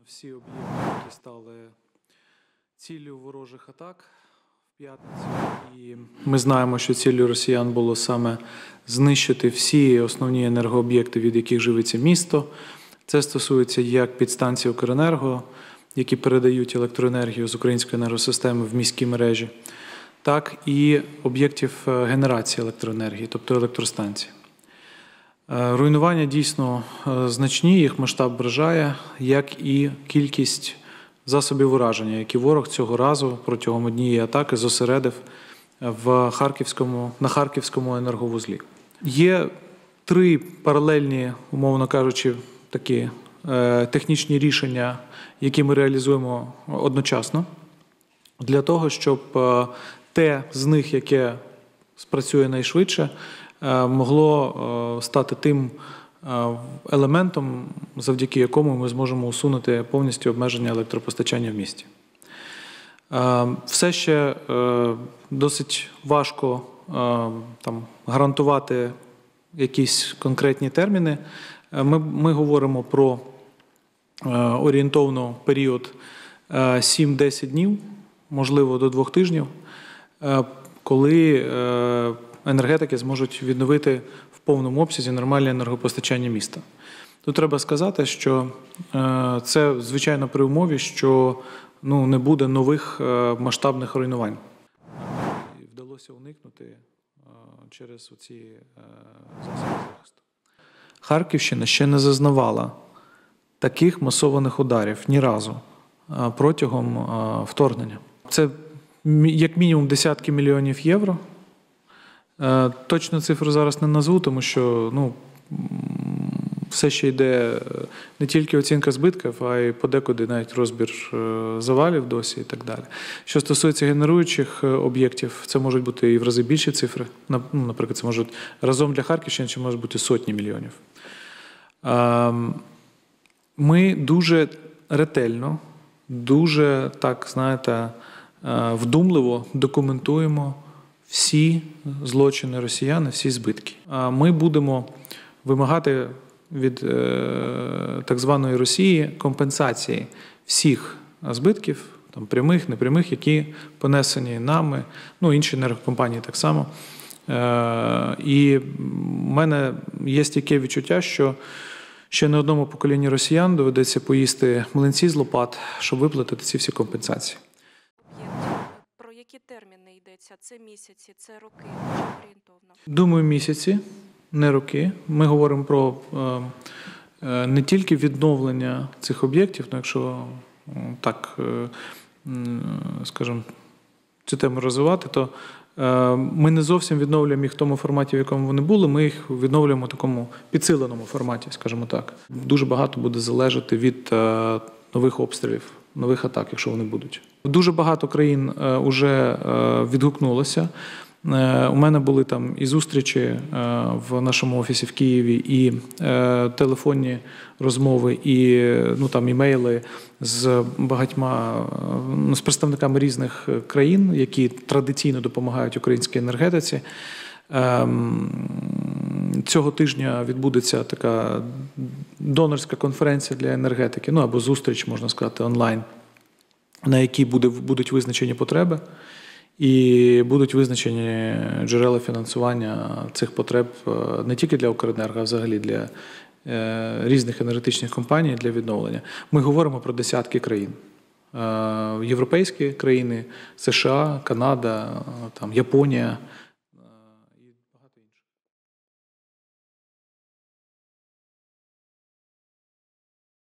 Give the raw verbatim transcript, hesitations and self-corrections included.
всі об'єкти, які стали ціллю ворожих атак в п'ятницю. І ми знаємо, що ціллю росіян було саме знищити всі основні енергооб'єкти, від яких живиться місто. Це стосується як підстанцій Укренерго, які передають електроенергію з української енергосистеми в міські мережі, так і об'єктів генерації електроенергії, тобто електростанцій. Руйнування дійсно значні, їх масштаб вражає, як і кількість засобів ураження, які ворог цього разу протягом однієї атаки зосередив в Харківському, на Харківському енерговузлі. Є три паралельні, умовно кажучи, такі е, технічні рішення, які ми реалізуємо одночасно, для того, щоб е, те з них, яке спрацює найшвидше, е, могло е, стати тим е, елементом, завдяки якому ми зможемо усунути повністю обмеження електропостачання в місті. Е, все ще е, досить важко е, там, гарантувати якісь конкретні терміни. Ми, ми говоримо про е, орієнтовно період е, сім-десять днів, можливо, до двох тижнів, е, коли е, енергетики зможуть відновити в повному обсязі нормальне енергопостачання міста. Тут треба сказати, що е, це, звичайно, при умові, що ну, не буде нових е, масштабних руйнувань. І вдалося уникнути е, через оці е, засоби захисту. Харківщина ще не зазнавала таких масованих ударів ні разу протягом вторгнення. Це як мінімум десятки мільйонів євро. Точну цифру зараз не назву, тому що ну, все ще йде не тільки оцінка збитків, а й подекуди навіть розбір завалів досі і так далі. Що стосується генеруючих об'єктів, це можуть бути і в рази більші цифри. Наприклад, це можуть разом для Харківщини чи можуть бути сотні мільйонів. Ми дуже ретельно, дуже, так, знаєте, вдумливо документуємо всі злочини росіян, всі збитки. Ми будемо вимагати від так званої Росії компенсації всіх збитків, там, прямих, непрямих, які понесені нами, ну, інші енергокомпанії так само. І в мене є таке відчуття, що ще не одному поколінню росіян доведеться поїсти млинці з лопат, щоб виплатити ці всі компенсації. Про які терміни йдеться? Це місяці, це роки, чи орієнтовно? Думаю, місяці, не роки. Ми говоримо про е, не тільки відновлення цих об'єктів, ну, якщо так, е, скажімо, цю тему розвивати, то е, ми не зовсім відновлюємо їх в тому форматі, в якому вони були, ми їх відновлюємо в такому підсиленому форматі, скажімо так. Дуже багато буде залежати від е, нових обстрілів, нових атак, якщо вони будуть. Дуже багато країн вже відгукнулося. У мене були там і зустрічі в нашому офісі в Києві, і телефонні розмови, і ну, там, імейли з багатьма, ну, з представниками різних країн, які традиційно допомагають українській енергетиці. Цього тижня відбудеться така донорська конференція для енергетики, ну або зустріч, можна сказати, онлайн, на якій буде, будуть визначені потреби і будуть визначені джерела фінансування цих потреб не тільки для Укренерго, а взагалі для е, різних енергетичних компаній для відновлення. Ми говоримо про десятки країн. Е, європейські країни, США, Канада, там, Японія,